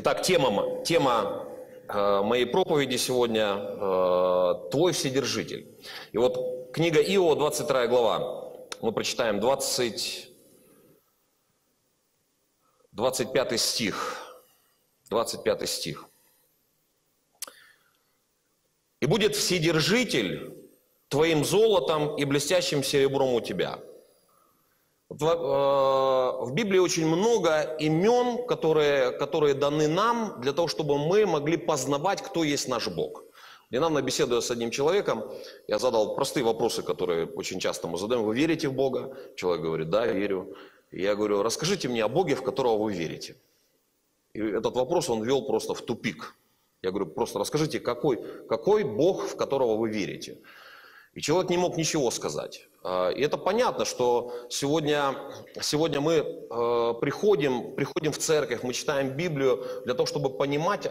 Итак, тема моей проповеди сегодня «Твой Вседержитель». И вот книга Иова, 22 глава, мы прочитаем 25 стих. 25 стих. «И будет Вседержитель твоим золотом и блестящим серебром у тебя». В Библии очень много имен, которые даны нам для того, чтобы мы могли познавать, кто есть наш Бог. Недавно, беседуя с одним человеком, я задал простые вопросы, которые очень часто мы задаем. Вы верите в Бога? Человек говорит: да, верю. И я говорю: расскажите мне о Боге, в которого вы верите. И этот вопрос он ввел просто в тупик. Я говорю: просто расскажите, какой Бог, в которого вы верите. И человек не мог ничего сказать. И это понятно, что сегодня мы приходим в церковь, мы читаем Библию для того, чтобы понимать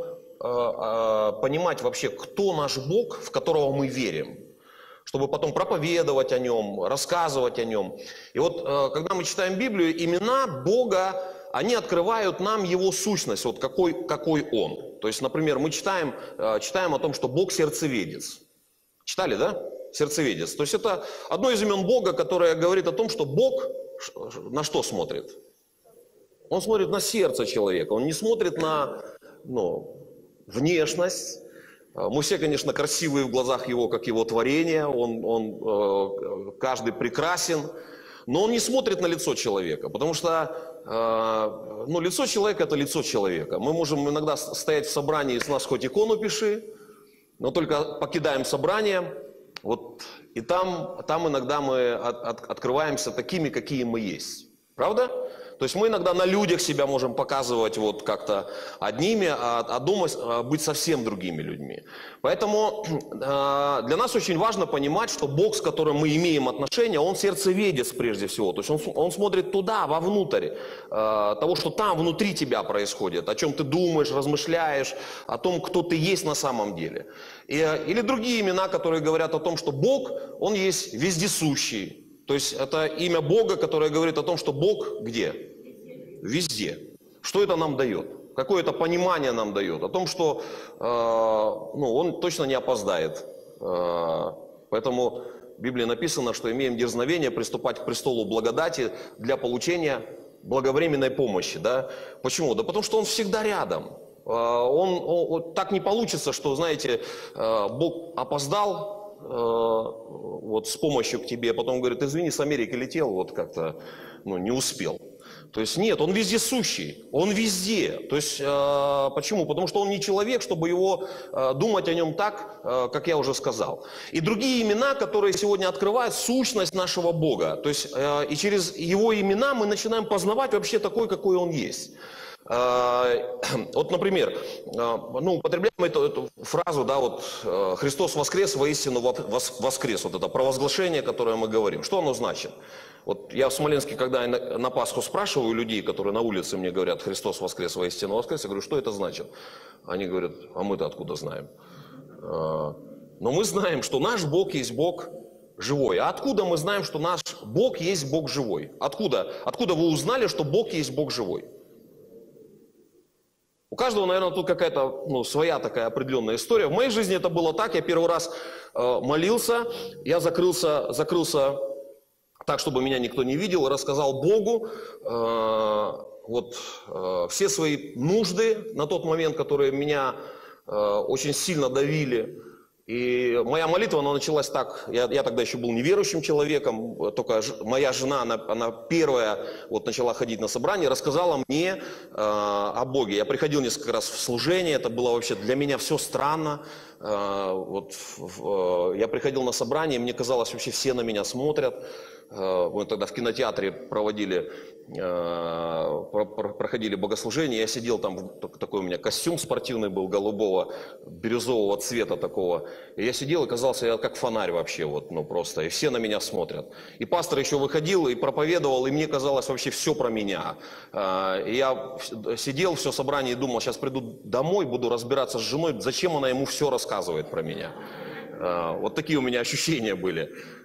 понимать вообще, кто наш Бог, в которого мы верим. Чтобы потом проповедовать о Нем, рассказывать о Нем. И вот, когда мы читаем Библию, имена Бога, они открывают нам Его сущность, вот какой Он. То есть, например, мы читаем о том, что Бог сердцеведец. Читали, да? Сердцеведец. То есть это одно из имен Бога, которое говорит о том, что Бог на что смотрит? Он смотрит на сердце человека. Он не смотрит на внешность. Мы все, конечно, красивые в глазах Его, как Его творение. Каждый прекрасен. Но Он не смотрит на лицо человека. Потому что лицо человека – это лицо человека. Мы можем иногда стоять в собрании, с нас хоть икону пиши, но только покидаем собрание, и там иногда мы открываемся такими, какие мы есть. Правда? То есть мы иногда на людях себя можем показывать как-то одними, а дома быть совсем другими людьми. Поэтому для нас очень важно понимать, что Бог, с которым мы имеем отношения, Он сердцеведец прежде всего. То есть Он смотрит туда, вовнутрь, того, что там внутри тебя происходит, о чем ты думаешь, размышляешь, о том, кто ты есть на самом деле. Или другие имена, которые говорят о том, что Бог, Он есть вездесущий. То есть это имя Бога, которое говорит о том, что Бог где? Везде. Что это нам дает? Какое это понимание нам дает? О том, что Он точно не опоздает. Поэтому в Библии написано, что имеем дерзновение приступать к престолу благодати для получения благовременной помощи. Да? Почему? Да потому что Он всегда рядом. Так не получится, что, знаете, Бог опоздал с помощью к тебе, потом говорит: извини, с Америки летел, как-то не успел. То есть нет, Он вездесущий, Он везде. То есть почему? Потому что Он не человек, чтобы думать о Нем так, как я уже сказал. И другие имена, которые сегодня открывают сущность нашего Бога. То есть и через Его имена мы начинаем познавать вообще такой, какой Он есть. Например, употребляем эту фразу, «Христос воскрес, воистину воскрес». Это провозглашение, которое мы говорим. Что оно значит? Я в Смоленске, когда на Пасху спрашиваю людей, которые на улице мне говорят: «Христос воскрес, воистину воскрес», я говорю: что это значит? Они говорят: а мы-то откуда знаем? Но мы знаем, что наш Бог есть Бог живой. А откуда мы знаем, что наш Бог есть Бог живой? Откуда вы узнали, что Бог есть Бог живой? У каждого, наверное, тут какая-то своя такая определенная история. В моей жизни это было так. Я первый раз молился, я закрылся так, чтобы меня никто не видел, и рассказал Богу все свои нужды на тот момент, которые меня очень сильно давили. И моя молитва, она началась так. Я тогда еще был неверующим человеком, только моя жена, она первая начала ходить на собрание, рассказала мне о Боге. Я приходил несколько раз в служение, это было вообще для меня все странно. Я приходил на собрание, мне казалось, вообще все на меня смотрят. Мы тогда в кинотеатре проходили богослужение, я сидел там, такой у меня костюм спортивный был, голубого, бирюзового цвета такого. И я сидел и казался я как фонарь вообще, просто, и все на меня смотрят. И пастор еще выходил и проповедовал, и мне казалось вообще все про меня. И я сидел все собрание и думал: сейчас приду домой, буду разбираться с женой, зачем она ему все рассказывает про меня. Вот такие у меня ощущения были.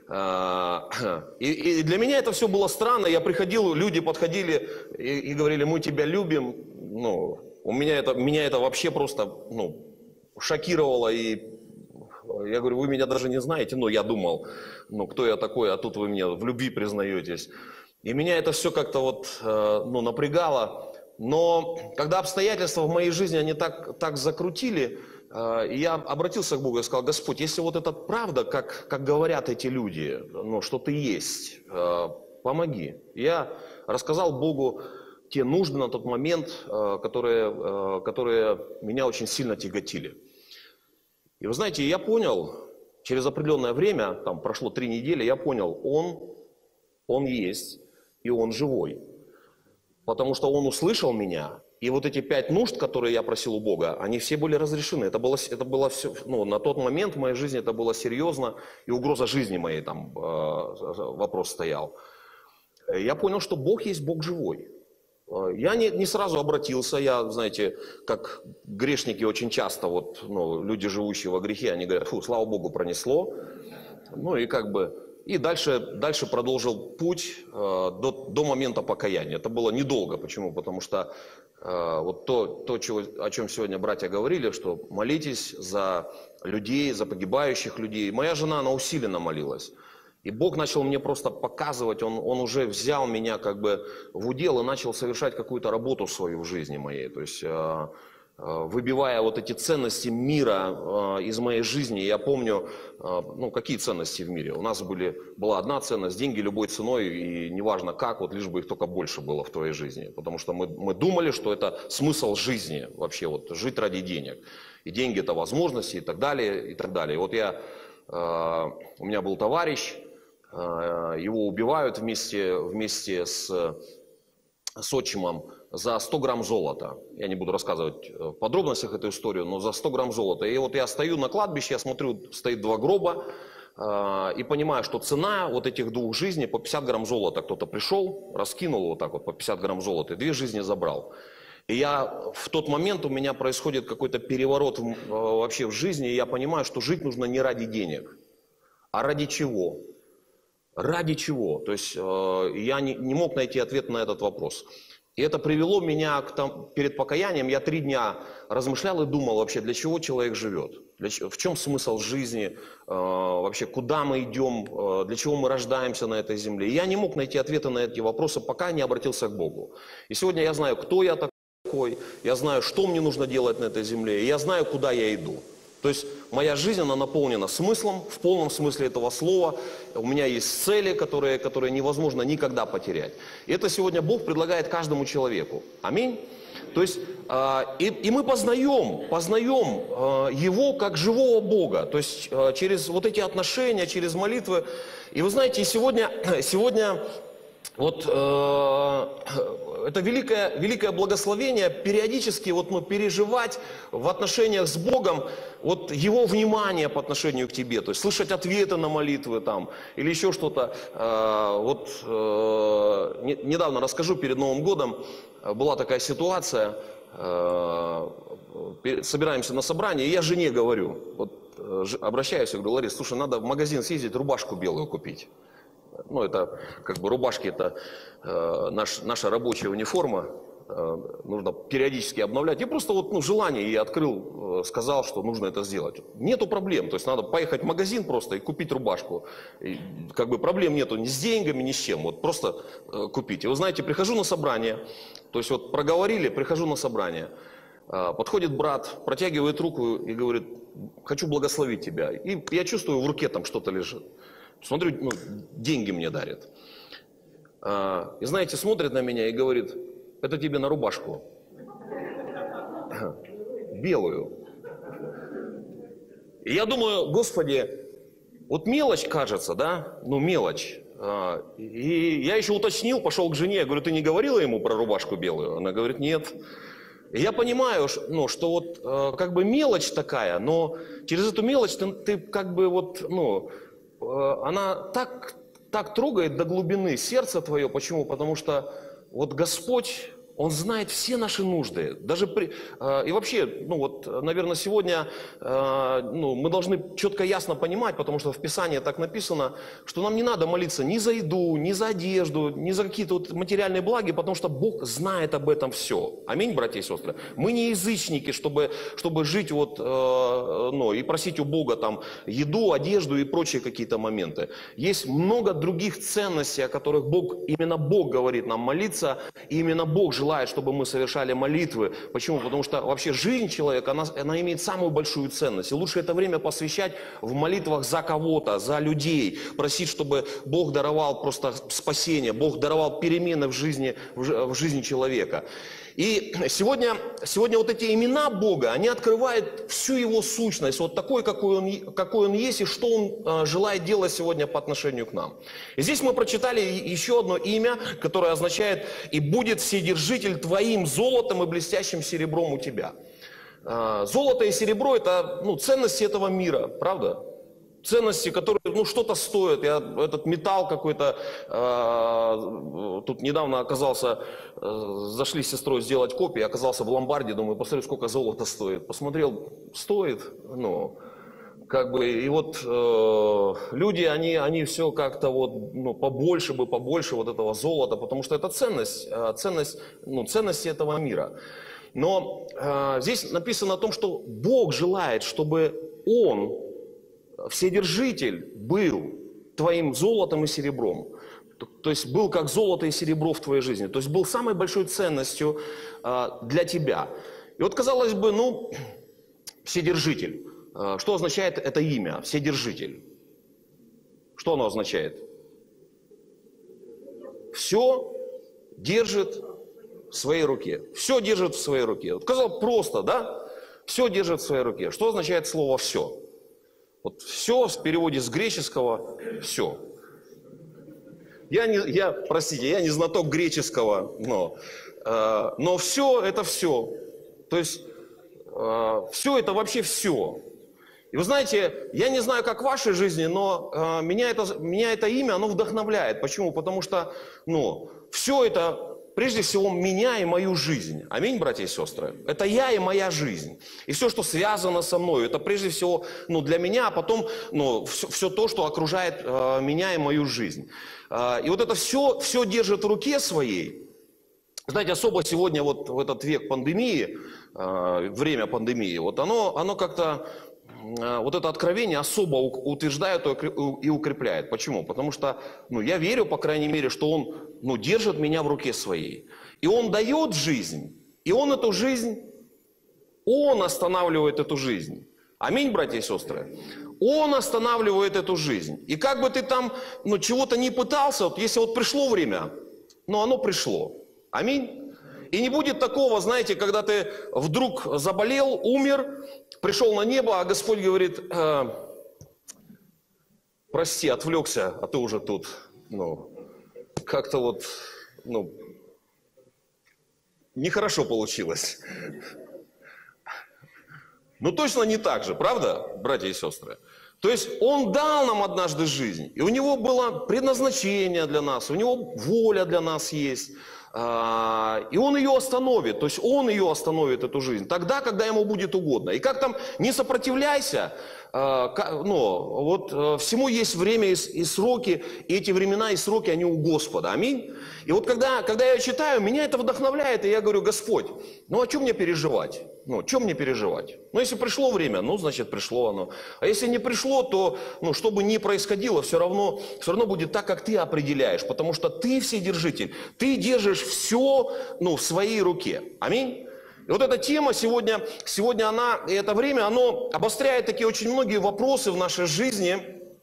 И для меня это все было странно. Я приходил, люди подходили и говорили: мы тебя любим. меня это вообще просто, ну, шокировало. И я говорю, вы меня даже не знаете, но я думал, ну, кто я такой, а тут вы мне в любви признаетесь. И меня это все как-то вот, ну, напрягало. Но когда обстоятельства в моей жизни, они так закрутили, я обратился к Богу и сказал, Господь, если вот это правда, как говорят эти люди, ну, что ты есть, помоги. Я рассказал Богу те нужды на тот момент, которые меня очень сильно тяготили. И вы знаете, я понял, через определенное время, там прошло 3 недели, я понял, Он есть, и Он живой. Потому что Он услышал меня, и вот эти 5 нужд, которые я просил у Бога, они все были разрешены. Это было все, ну, на тот момент в моей жизни это было серьезно, и угроза жизни моей там вопрос стоял. Я понял, что Бог есть Бог живой. Я не сразу обратился, я, знаете, как грешники очень часто, вот, ну, люди, живущие во грехе, они говорят, фу, слава Богу, пронесло. Ну и как бы, и дальше продолжил путь до момента покаяния. Это было недолго, почему? Потому что вот о чем сегодня братья говорили, что молитесь за людей, за погибающих людей. Моя жена, она усиленно молилась. И Бог начал мне просто показывать, Он уже взял меня как бы в удел и начал совершать какую-то работу свою в жизни моей. То есть выбивая вот эти ценности мира из моей жизни. Я помню, ну, какие ценности в мире. У нас была одна ценность, деньги любой ценой, и неважно как, вот лишь бы их только больше было в твоей жизни. Потому что мы думали, что это смысл жизни вообще, вот жить ради денег. И деньги это возможности и так далее, и так далее. И вот у меня был товарищ, его убивают вместе с отчимом за 100 грамм золота. Я не буду рассказывать в подробностях эту историю, но за 100 грамм золота. И вот я стою на кладбище, я смотрю, стоит 2 гроба, и понимаю, что цена вот этих 2 жизней по 50 грамм золота. Кто-то пришел, раскинул вот так вот по 50 грамм золота, и 2 жизни забрал. И в тот момент у меня происходит какой-то переворот вообще в жизни, и я понимаю, что жить нужно не ради денег, а ради чего? Ради чего? То есть я не мог найти ответ на этот вопрос. И это привело меня перед покаянием, я 3 дня размышлял и думал вообще, для чего человек живет, в чем смысл жизни, вообще куда мы идем, для чего мы рождаемся на этой земле. И я не мог найти ответа на эти вопросы, пока не обратился к Богу. И сегодня я знаю, кто я такой, я знаю, что мне нужно делать на этой земле, и я знаю, куда я иду. То есть моя жизнь, она наполнена смыслом, в полном смысле этого слова. У меня есть цели, которые невозможно никогда потерять. И это сегодня Бог предлагает каждому человеку. Аминь. То есть, и мы познаем Его как живого Бога. То есть, через вот эти отношения, через молитвы. И вы знаете, сегодня вот это великое благословение периодически переживать в отношениях с Богом вот Его внимание по отношению к тебе, то есть слышать ответы на молитвы там или еще что-то. Недавно расскажу, перед Новым годом была такая ситуация, собираемся на собрание, и я жене говорю, обращаюсь и говорю, Ларис, слушай, надо в магазин съездить, рубашку белую купить. Ну, это как бы рубашки, это наша рабочая униформа, нужно периодически обновлять. Я просто желание я открыл, сказал, что нужно это сделать. Нету проблем, то есть надо поехать в магазин просто и купить рубашку. И, как бы проблем нету ни с деньгами, ни с чем, вот просто купить. И вы знаете, прихожу на собрание, то есть вот проговорили, прихожу на собрание. Подходит брат, протягивает руку и говорит, хочу благословить тебя. И я чувствую, в руке там что-то лежит. Смотрю, деньги мне дарят. И знаете, смотрит на меня и говорит, это тебе на рубашку. Белую. И я думаю, Господи, вот мелочь кажется, да? Ну, мелочь. И я еще уточнил, пошел к жене, я говорю, ты не говорила ему про рубашку белую? Она говорит, нет. И я понимаю, что вот как бы мелочь такая, но через эту мелочь ты как бы она так трогает до глубины сердца твое. Почему? Потому что вот Господь, Он знает все наши нужды. Даже и вообще, ну вот, наверное, сегодня мы должны четко и ясно понимать, потому что в Писании так написано, что нам не надо молиться ни за еду, ни за одежду, ни за какие-то вот материальные блага, потому что Бог знает об этом все. Аминь, братья и сестры. Мы не язычники, чтобы жить вот, и просить у Бога там еду, одежду и прочие какие-то моменты. Есть много других ценностей, о которых именно Бог говорит нам молиться, и именно Бог желает, чтобы мы совершали молитвы. Почему? Потому что вообще жизнь человека, она имеет самую большую ценность. И лучше это время посвящать в молитвах за кого-то, за людей. Просить, чтобы Бог даровал просто спасение, Бог даровал перемены в жизни человека. И сегодня вот эти имена Бога, они открывают всю Его сущность, вот такой, какой он есть, и что Он желает делать сегодня по отношению к нам. И здесь мы прочитали еще одно имя, которое означает «И будет Вседержитель твоим золотом и блестящим серебром у тебя». Золото и серебро – это ценности этого мира, правда? Ценности, которые что-то стоят. Я этот металл какой-то, тут недавно оказался, зашли с сестрой сделать копии, оказался в ломбарде, думаю, посмотрю, сколько золота стоит. Посмотрел, стоит, и вот люди, они все как-то побольше вот этого золота, потому что это ценности этого мира. Но здесь написано о том, что Бог желает, чтобы Он, Вседержитель, был твоим золотом и серебром. То есть был как золото и серебро в твоей жизни. То есть был самой большой ценностью для тебя. И вот казалось бы, Вседержитель. Что означает это имя? Вседержитель. Что оно означает? Все держит в своей руке. Все держит в своей руке. Вот казалось просто, да? Все держит в своей руке. Что означает слово «все»? Вот все в переводе с греческого «все». Простите, я не знаток греческого, но все это все. То есть все это вообще все. И вы знаете, я не знаю, как в вашей жизни, но меня это имя, оно вдохновляет. Почему? Потому что все это прежде всего меня и мою жизнь. Аминь, братья и сестры. Это я и моя жизнь. И все, что связано со мной, это прежде всего для меня, а потом все то, что окружает меня и мою жизнь. И вот это все держит в руке своей. Знаете, особо сегодня вот в этот век пандемии, время пандемии, вот оно как-то, вот это откровение особо утверждает и укрепляет. Почему? Потому что, я верю, по крайней мере, что Он, держит меня в руке своей. И Он дает жизнь, и Он эту жизнь, Он останавливает эту жизнь. Аминь, братья и сестры. Он останавливает эту жизнь. И как бы ты там, чего-то не пытался, вот если вот пришло время, оно пришло. Аминь. И не будет такого, знаете, когда ты вдруг заболел, умер, пришел на небо, а Господь говорит: прости, отвлекся, а ты уже тут. Как-то вот, нехорошо получилось. Точно не так же, правда, братья и сестры? То есть Он дал нам однажды жизнь, и у Него было предназначение для нас, у Него воля для нас есть. И Он ее остановит, то есть Он ее остановит, эту жизнь, тогда, когда Ему будет угодно. И как там, не сопротивляйся, всему есть время и сроки, и эти времена и сроки, они у Господа. Аминь. И вот когда я читаю, меня это вдохновляет, и я говорю: Господь, о чем мне переживать? Чем мне переживать? Если пришло время, значит пришло оно. А если не пришло, то, что бы ни происходило, все равно будет так, как ты определяешь, потому что ты вседержитель, ты держишь все, в своей руке. Аминь. И вот эта тема сегодня и это время, оно обостряет такие очень многие вопросы в нашей жизни.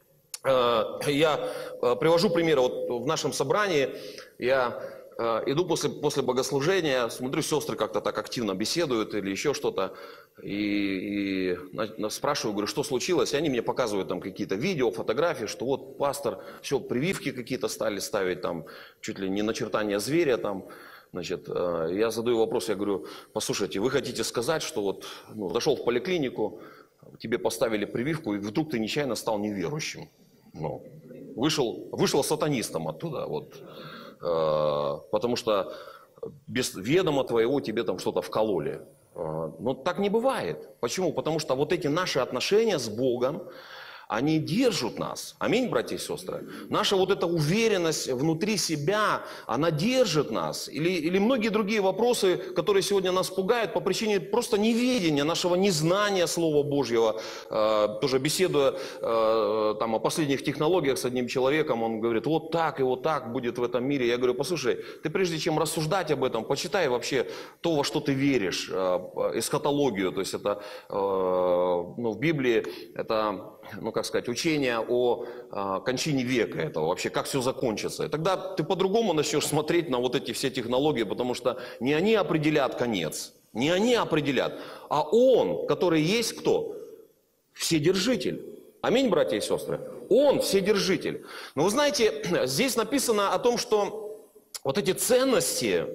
Я привожу примеры. Вот в нашем собрании я иду после богослужения, смотрю, сестры как-то так активно беседуют или еще что-то. И спрашиваю, говорю, что случилось? И они мне показывают там какие-то видео, фотографии, что вот пастор, все, прививки какие-то стали ставить, там чуть ли не начертание зверя там. Значит, я задаю вопрос, я говорю: послушайте, вы хотите сказать, что вот зашел в поликлинику, тебе поставили прививку, и вдруг ты нечаянно стал неверующим? Вышел сатанистом оттуда, потому что без ведома твоего тебе там что-то вкололи. Но так не бывает. Почему? Потому что вот эти наши отношения с Богом, они держат нас. Аминь, братья и сестры. Наша вот эта уверенность внутри себя, она держит нас. Или многие другие вопросы, которые сегодня нас пугают по причине просто неведения, нашего незнания Слова Божьего. Тоже беседуя там о последних технологиях с одним человеком, он говорит, вот так и вот так будет в этом мире. Я говорю, послушай, ты прежде чем рассуждать об этом, почитай вообще то, во что ты веришь, эсхатологию. То есть это в Библии это... как сказать, учение о кончине века этого, вообще как все закончится. И тогда ты по-другому начнешь смотреть на вот эти все технологии, потому что не они определят конец, не они определят, а Он, который есть кто? Вседержитель. Аминь, братья и сестры. Он Вседержитель. Но вы знаете, здесь написано о том, что вот эти ценности,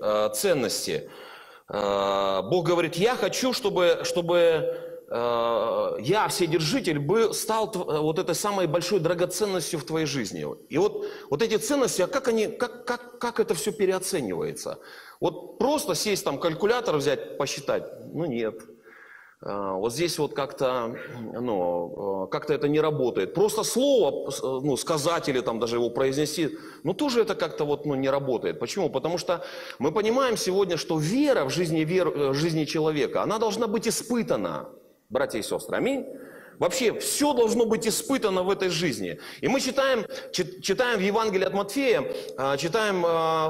Бог говорит, я хочу, чтобы я, Вседержитель, стал вот этой самой большой драгоценностью в твоей жизни. И вот эти ценности, как это все переоценивается? Вот просто сесть там, калькулятор взять, посчитать? Ну нет. Вот здесь вот как-то это не работает. Просто слово, сказать или там даже его произнести, тоже это как-то не работает. Почему? Потому что мы понимаем сегодня, что вера в жизни человека, она должна быть испытана. Братья и сестры, аминь. Вообще, все должно быть испытано в этой жизни. И мы читаем в Евангелии от Матфея, читаем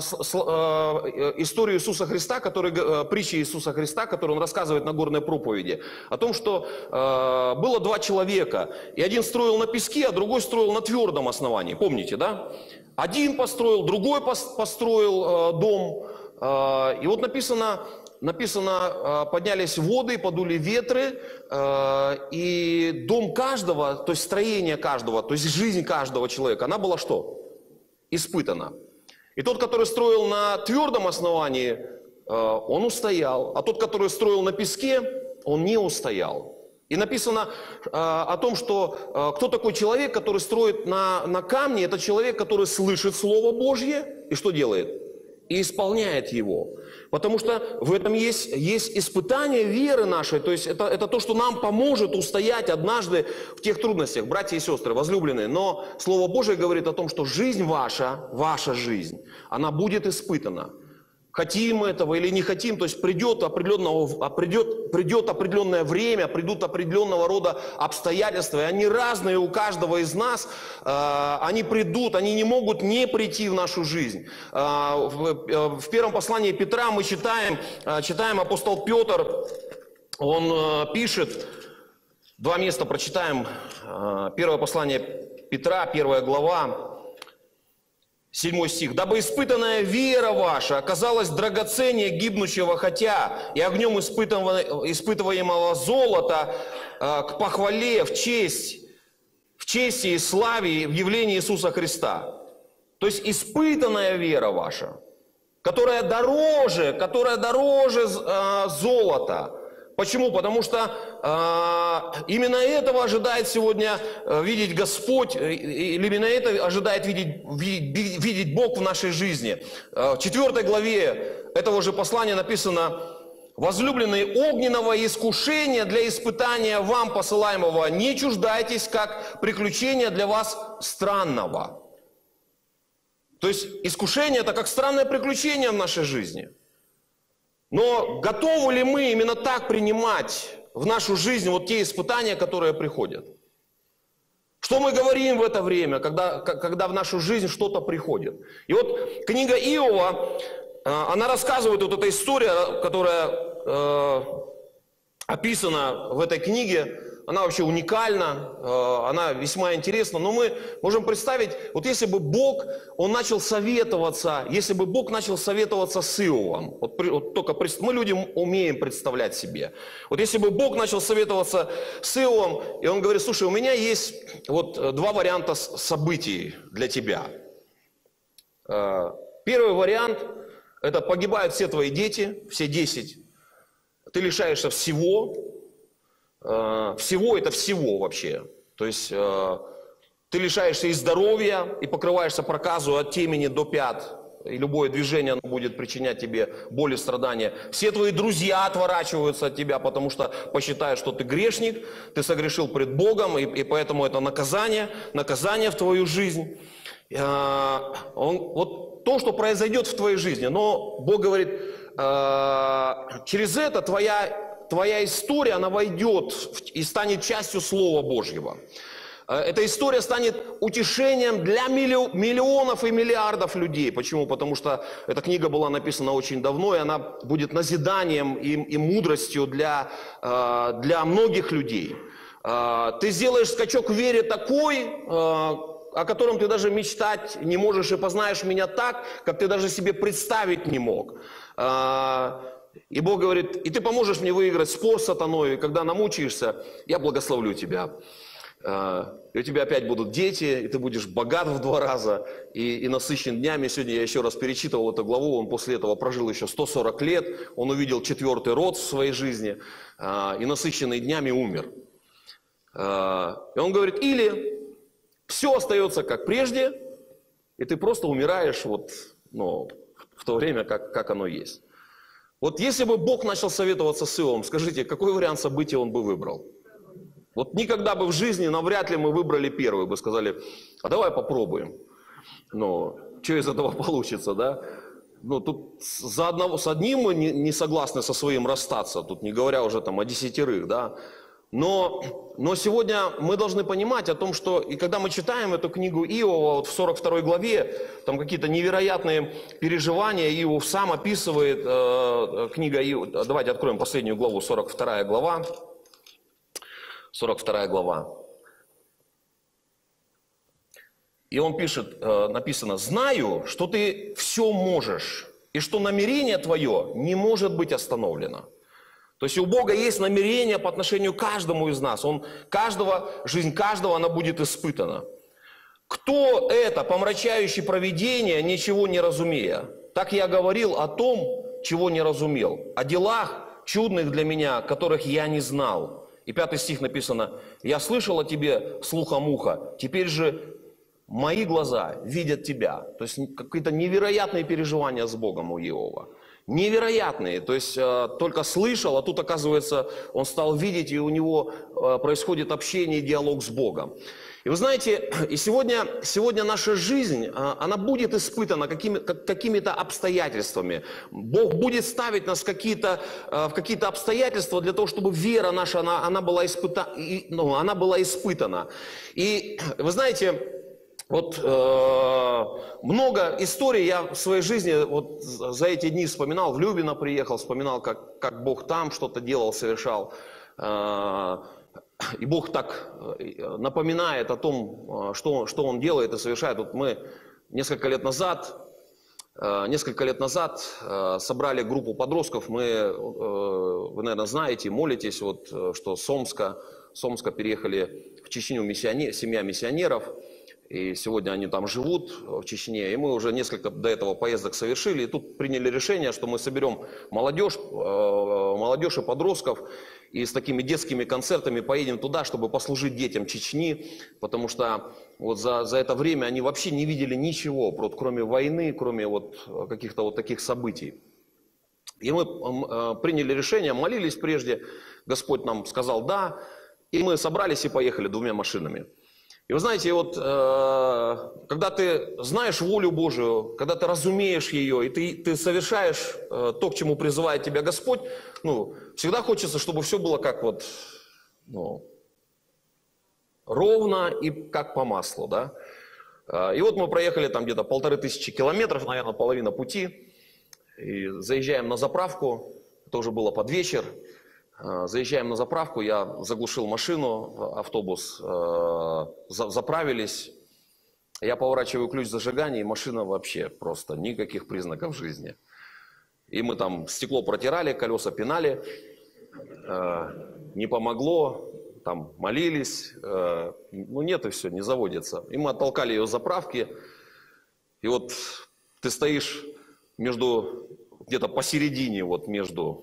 историю Иисуса Христа, притчи Иисуса Христа, которую Он рассказывает на Нагорной проповеди, о том, что было два человека, и один строил на песке, а другой строил на твердом основании. Помните, да? Один построил, другой построил дом. И вот написано, поднялись воды, подули ветры, и дом каждого, то есть строение каждого, то есть жизнь каждого человека, она была что? Испытана. И тот, который строил на твердом основании, он устоял, а тот, который строил на песке, он не устоял. И написано о том, что кто такой человек, который строит на камне, это человек, который слышит Слово Божье, и что делает? И исполняет его. Потому что в этом есть испытание веры нашей, то есть это то, что нам поможет устоять однажды в тех трудностях, братья и сестры, возлюбленные. Но Слово Божие говорит о том, что жизнь ваша жизнь, она будет испытана. Хотим мы этого или не хотим, то есть придет определенное время, придут определенного рода обстоятельства, и они разные у каждого из нас, они придут, они не могут не прийти в нашу жизнь. В первом послании Петра мы читаем апостол Петр, он пишет, два места прочитаем, первое послание Петра, 1 глава, 7 стих. «Дабы испытанная вера ваша оказалась драгоценнее гибнущего хотя и огнем испытываемого золота к похвале, в чести и славе в явлении Иисуса Христа». То есть испытанная вера ваша, которая дороже золота. Почему? Потому что именно этого ожидает сегодня видеть Господь, или именно это ожидает видеть Бог в нашей жизни. В 4 главе этого же послания написано: «Возлюбленные, огненного искушения для испытания вам посылаемого не чуждайтесь, как приключения для вас странного». То есть искушение – это как странное приключение в нашей жизни. Но готовы ли мы именно так принимать в нашу жизнь вот те испытания, которые приходят? Что мы говорим в это время, когда в нашу жизнь что-то приходит? И вот книга Иова, она рассказывает вот эта история, которая описана в этой книге. Она вообще уникальна, она весьма интересна, но мы можем представить, вот если бы Бог, Он начал советоваться, с Иовом, вот только мы люди умеем представлять себе, вот если бы Бог начал советоваться с Иовом, и Он говорит: слушай, у меня есть вот два варианта событий для тебя. Первый вариант – это погибают все твои дети, все 10, ты лишаешься всего. Всего это всего вообще. То есть ты лишаешься и здоровья, и покрываешься проказу от темени до пят. и любое движение оно будет причинять тебе боль и страдания. Все твои друзья отворачиваются от тебя, потому что посчитают, что ты грешник, ты согрешил пред Богом, и поэтому это наказание в твою жизнь. Вот то, что произойдет в твоей жизни, но Бог говорит, через это твоя история, она войдет и станет частью Слова Божьего. Эта история станет утешением для миллионов и миллиардов людей. Почему? Потому что эта книга была написана очень давно, и она будет назиданием и мудростью для многих людей. Ты сделаешь скачок в вере такой, о котором ты даже мечтать не можешь, и познаешь меня так, как ты даже себе представить не мог. И Бог говорит, и ты поможешь мне выиграть спор с сатаной, и когда намучаешься, я благословлю тебя. И у тебя опять будут дети, и ты будешь богат в 2 раза, и насыщен днями. Сегодня я еще раз перечитывал эту главу, он после этого прожил еще 140 лет, он увидел 4-й род в своей жизни, и насыщенный днями умер. И он говорит, или все остается как прежде, и ты просто умираешь в то время, как оно есть. Вот если бы Бог начал советоваться с Иовом, скажите, какой вариант событий он бы выбрал? Вот никогда бы в жизни, навряд ли мы выбрали первый, бы сказали, а давай попробуем. Что из этого получится, да? Тут с одним мы не согласны со своим расстаться, тут не говоря уже там о 10, да? Но сегодня мы должны понимать о том, что, и когда мы читаем эту книгу Иова, вот в 42 главе, там какие-то невероятные переживания, Иов сам описывает, книга Иова, давайте откроем последнюю главу, 42 глава. 42 глава. И он пишет, написано, «Знаю, что ты все можешь, и что намерение твое не может быть остановлено». То есть у Бога есть намерение по отношению к каждому из нас. Жизнь каждого, она будет испытана. «Кто это, помрачающий провидение, ничего не разумея? Так я говорил о том, чего не разумел, о делах чудных для меня, которых я не знал». И 5 стих написано, «Я слышал о тебе слухом уха, теперь же мои глаза видят тебя». То есть какие-то невероятные переживания с Богом у Иова. Невероятные. То есть только слышал, а тут, оказывается, он стал видеть, и у него происходит общение и диалог с Богом. И вы знаете, и сегодня наша жизнь, она будет испытана какими-то обстоятельствами. Бог будет ставить нас в какие-то обстоятельства для того, чтобы вера наша, она была испытана. И вы знаете, вот много историй я в своей жизни вот за эти дни вспоминал, в Любино приехал, вспоминал, как Бог там что-то делал, совершал. И Бог так напоминает о том, что Он делает и совершает. Вот мы несколько лет назад собрали группу подростков. Вы, наверное, знаете, молитесь, вот, что с Омска переехали в Чечню семья миссионеров. И сегодня они там живут, в Чечне. И мы уже несколько до этого поездок совершили. И тут приняли решение, что мы соберем молодежь и подростков. И с такими детскими концертами поедем туда, чтобы послужить детям Чечни. Потому что вот за это время они вообще не видели ничего, кроме войны, кроме вот каких-то вот таких событий. И мы приняли решение, молились прежде. Господь нам сказал «да». И мы собрались и поехали 2 машинами. И вы знаете, вот когда ты знаешь волю Божию, когда ты разумеешь ее, и ты совершаешь то, к чему призывает тебя Господь, всегда хочется, чтобы все было как вот, ровно и как по маслу, да. И вот мы проехали там где-то 1500 километров, наверное, половина пути, и заезжаем на заправку, это уже было под вечер. Заезжаем на заправку, я заглушил машину, автобус, заправились. Я поворачиваю ключ зажигания, и машина вообще просто никаких признаков жизни. И мы там стекло протирали, колеса пинали, не помогло, там молились, нет и все, не заводится. И мы оттолкали ее с заправки, и вот ты стоишь где-то посередине, вот между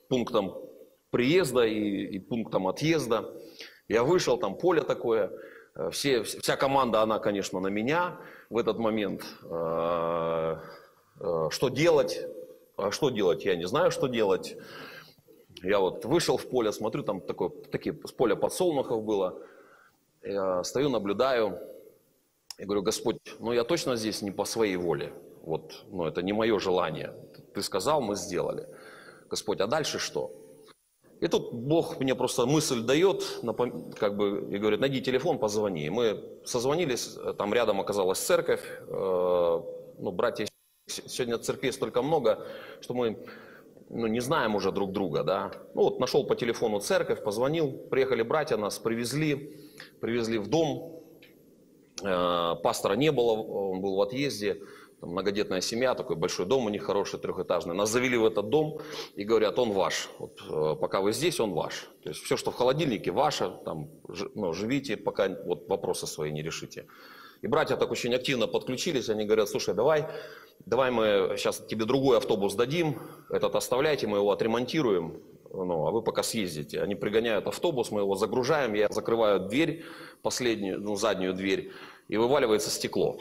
пунктом приезда и пунктом отъезда. Я вышел, там поле такое, Вся команда, она, конечно, на меня в этот момент. Что делать? Что делать? Я не знаю, что делать. Я вот вышел в поле, смотрю, там такие с поля подсолнухов было. Я стою, наблюдаю. И говорю: Господь, ну я точно здесь не по своей воле. Вот, ну это не мое желание. Ты сказал, мы сделали. Господь, а дальше что? И тут Бог мне просто мысль дает, как бы, и говорит: найди телефон, позвони. Мы созвонились, там рядом оказалась церковь. Ну, братья, сегодня церквей столько много, что мы не знаем уже друг друга, да. Ну вот нашел по телефону церковь, позвонил, приехали братья, нас привезли в дом. Пастора не было, он был в отъезде. Там многодетная семья, такой большой дом у них хороший, трехэтажный. Нас завели в этот дом и говорят: он ваш. Вот, пока вы здесь, он ваш. То есть все, что в холодильнике, ваше. Там, живите, пока вот вопросы свои не решите. И братья так очень активно подключились. Они говорят: слушай, давай мы сейчас тебе другой автобус дадим. Этот оставляйте, мы его отремонтируем. Ну, а вы пока съездите. Они пригоняют автобус, мы его загружаем. Я закрываю дверь, последнюю, заднюю дверь. И вываливается стекло.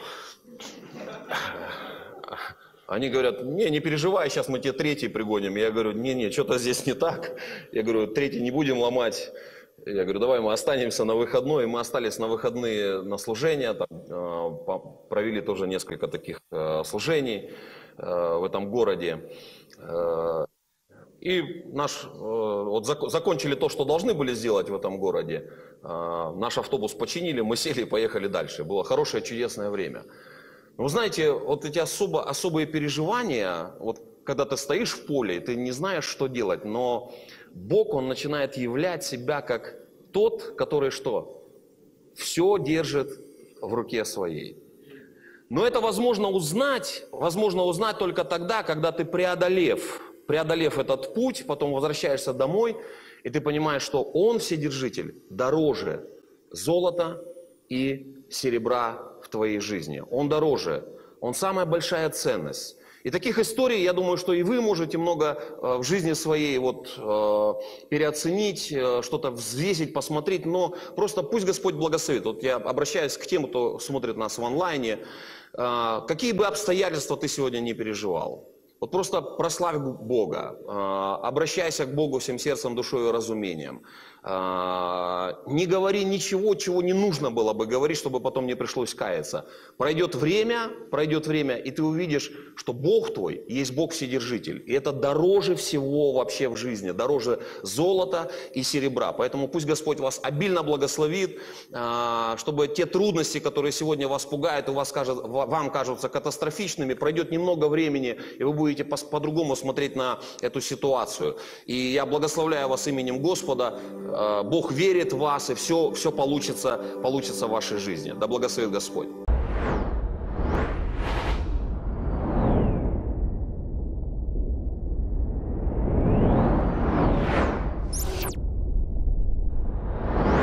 Они говорят: не переживай, сейчас мы тебе третий пригоним. Я говорю: не, что-то здесь не так. Я говорю: третий не будем ломать. Я говорю: давай мы останемся на выходной. И мы остались на выходные на служение. Там, провели тоже несколько таких служений в этом городе. И вот закончили то, что должны были сделать в этом городе. Наш автобус починили, мы сели и поехали дальше. Было хорошее, чудесное время. Но вы знаете, вот эти особые переживания, вот когда ты стоишь в поле, и ты не знаешь, что делать, но Бог, Он начинает являть себя как тот, который что? Все держит в руке своей. Но это возможно узнать только тогда, когда ты, преодолев этот путь, потом возвращаешься домой, и ты понимаешь, что Он, Вседержитель, дороже золота и серебра в твоей жизни. Он дороже, Он самая большая ценность. И таких историй, я думаю, что и вы можете много в жизни своей переоценить, что-то взвесить, посмотреть, но просто пусть Господь благословит. Вот я обращаюсь к тем, кто смотрит нас в онлайне. Какие бы обстоятельства ты сегодня не переживал, вот просто прославь Бога, обращайся к Богу всем сердцем, душой и разумением. Не говори ничего, чего не нужно было бы говорить, чтобы потом не пришлось каяться. Пройдет время, и ты увидишь, что Бог твой есть Бог Вседержитель. И это дороже всего вообще в жизни, дороже золота и серебра. Поэтому пусть Господь вас обильно благословит, чтобы те трудности, которые сегодня вас пугают и вам кажутся катастрофичными, пройдет немного времени, и вы будете по-другому смотреть на эту ситуацию. И я благословляю вас именем Господа. Бог верит в вас, и все получится в вашей жизни. Да благословит Господь.